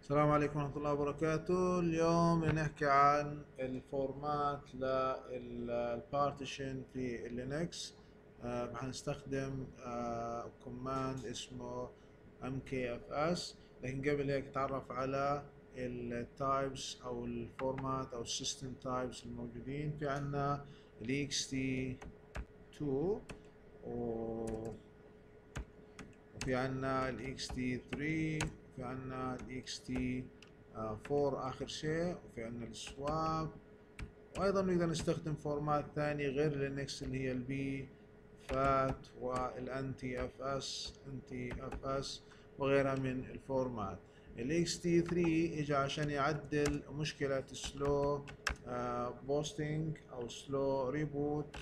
السلام عليكم ورحمة الله وبركاته. اليوم نحكي عن الفورمات للبارتيشن في اللينكس. هنستخدم كوماند اسمه mkfs. لكن قبل هيك نتعرف على التايبس او الفورمات او السيستم تايبس الموجودين. في عنا ال ext2 وفي عنا ال ext3 وفي عنا ال ext4 آخر شيء، وفي عنا السواب، وأيضا نقدر نستخدم فورمات ثانية غير لينكس اللي هي البي فات والانتي اف اس وغيرها من الفورمات. ال ext3 اجى عشان يعدل مشكلة سلو بوستنج او سلو ريبوت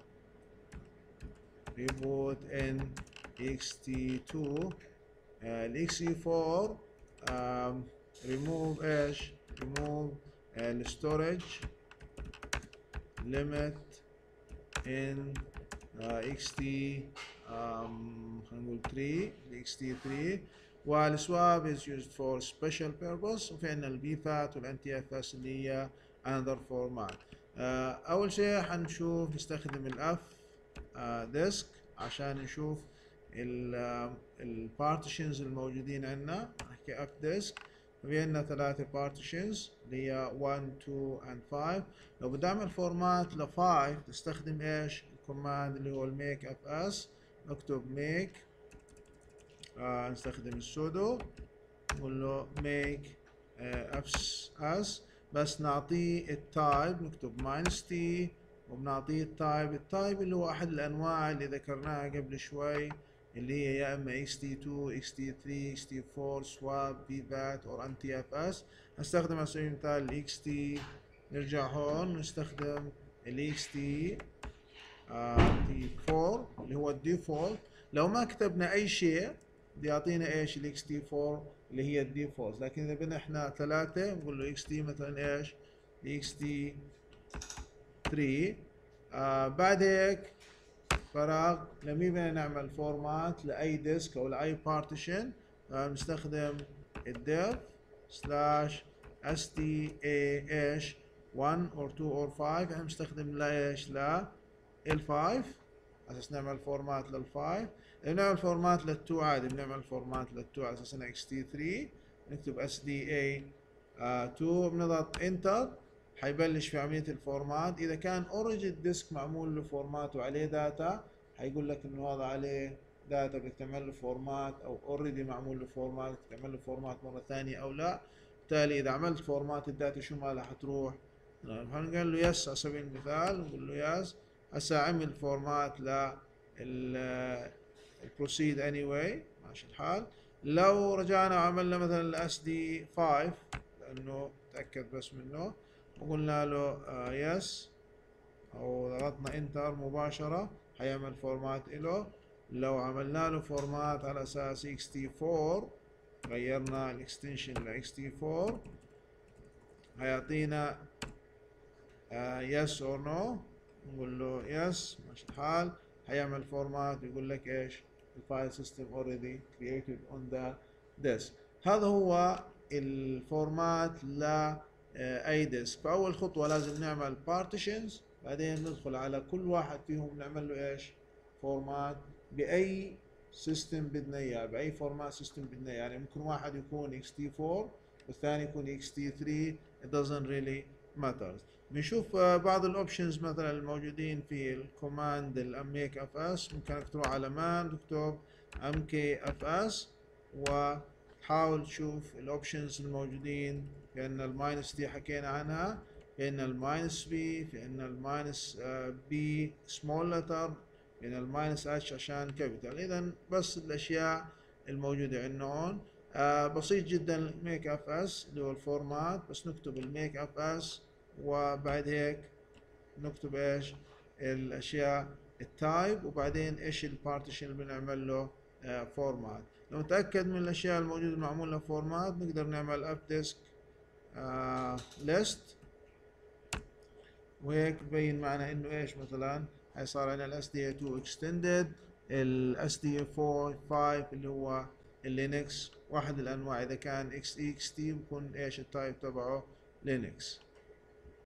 in ext2. ال ext4 remove ايش؟ remove الستورج limit in ext خلينا نقول 3 ال ext3. والسواب is used for special purpose. وفي عندنا البي فات والانتي اف اس اللي هي another format. اول شيء حنشوف نستخدم الاف ديسك عشان نشوف البارتيشنز الموجودين عندنا. نحكي اف ديسك، في عندنا 3 بارتيشنز اللي هي 1 2 and 5. لو بدي اعمل فورمات ل 5 تستخدم ايش؟ الكوماند اللي هو الميك اف اس. نكتب ميك نستخدم السودو، نقول له ميك اف اس، بس نعطيه التايب، نكتب ماينس تي وبنعطيه التايب اللي هو احد الانواع اللي ذكرناها قبل شوي، اللي هي يا اما ext2 ext3 ext4 swap vbat او antfs. هستخدم على سبيل المثال ال ext. نرجع هون نستخدم ال ext t4 اللي هو الديفولت. لو ما كتبنا اي شيء بده يعطينا ايش؟ ال ext4 اللي هي الديفولت. لكن اذا بدنا احنا 3 نقول له ext مثلا ايش؟ ext3. بعد هيك فراغ. لما بدنا نعمل فورمات لاي ديسك او لاي بارتيشن بنستخدم الديف سلاش sta ايش 1 or 2 or 5. احنا بنستخدم لايش؟ ال5 اساس نعمل فورمات لل5. بنعمل فورمات لل2 عادي، بنعمل فورمات لل2 على اساس انها ext3. نكتب sda 2 بنضغط انتر، حيبلش في عملية الفورمات. إذا كان اوريدي الديسك معمول له فورمات وعليه داتا حيقول لك إنه هذا عليه داتا بدك تعمل له فورمات، أو اوريدي معمول له فورمات بدك تعمل له فورمات مرة ثانية أو لا. بالتالي إذا عملت فورمات الداتا شو مالها؟ حتروح. هنقول له يس على سبيل المثال، نقول له يس. هسا عمل فورمات ل البروسيد اني واي، ماشي الحال. لو رجعنا وعملنا مثلا الاس دي 5 لانه تاكد بس منه، وقلنا له يس او ضغطنا انتر مباشرة حيعمل فورمات له. لو عملنا له فورمات على اساس ext4، غيرنا الاكستنشن ل ext4، هيعطينا يس اور نو. نقول له يس ماشي الحال، هيعمل فورمات ويقول لك ايش؟ الفايل سيستم already created on the disk. هذا هو الفورمات ل اي ديسك. فاول خطوه لازم نعمل partitions، بعدين ندخل على كل واحد فيهم نعمل له ايش؟ فورمات باي سيستم بدنا اياه، باي فورمات سيستم بدنا اياه. يعني ممكن واحد يكون ext4 والثاني يكون ext3، it doesn't really matters. بنشوف بعض الاوبشنز مثلا الموجودين في الكوماند الاميك اف اس. ممكن تروح على مان تكتب mkfs وحاول تشوف الاوبشنز الموجودين. في عندنا الماينس دي حكينا عنها، في عندنا الماينس بي، في عندنا الماينس بي سمول لتر، في عندنا الماينس اتش عشان كابيتال. اذا بس الاشياء الموجوده عندنا هون. بسيط جدا الميك اف اس اللي هو الفورمات. بس نكتب الميك اف اس وبعد هيك نكتب ايش؟ الاشياء التايب، وبعدين ايش البارتيشن اللي بنعمل له فورمات. لو نتاكد من الاشياء الموجوده المعمول لها فورمات نقدر نعمل اب ديسك ليست، وهيك ببين معنا انه ايش مثلا هي صار عندنا الاس دي 2 اكستندد، الاس دي 4 5 اللي هو اللينكس. واحد الانواع اذا كان اكس تي بكون ايش التايب تبعه لينكس.